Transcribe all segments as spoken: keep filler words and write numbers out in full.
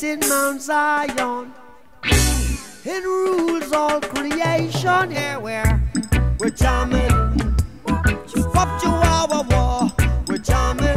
in Mount Zion. It rules all creation. Yeah, we're, we're jamming. Wop chihuahua war. We're jamming.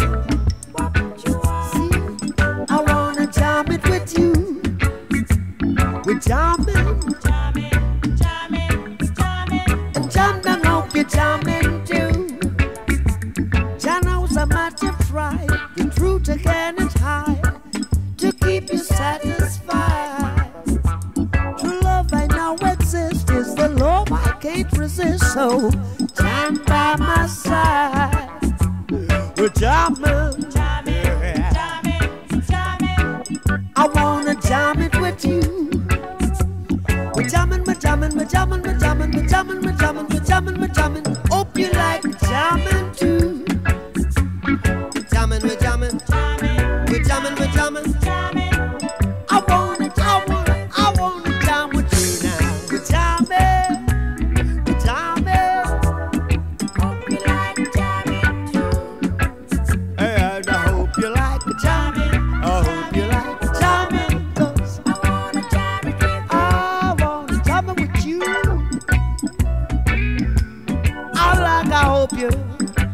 See, I wanna jam it with you. We're jamming. Jamming, jamming, jamming. And jam down, hope you're jamming too. Jano's a matter of pride. The truth again is high. To keep you satisfied. True love I know exists. Is the love I can't resist. So jam by my side. We're jamming. Jamming, jamming, jamming. I wanna jam it with you. We're jamming, we're jamming, we're jamming, we're jamming, we're jamming, we're jamming, we're jamming, we're jamming. Hope you like jamming too. We're jamming, we're jamming, we're jamming, we're jamming. I wanna, I wanna, I wanna jam with you now. We're jamming, we're jamming. Hope you like jamming too. And I hope you like the jamming. I hope you like the jamming. 'Cause I wanna jam it with you. I wanna jam it with you. I like, I hope you.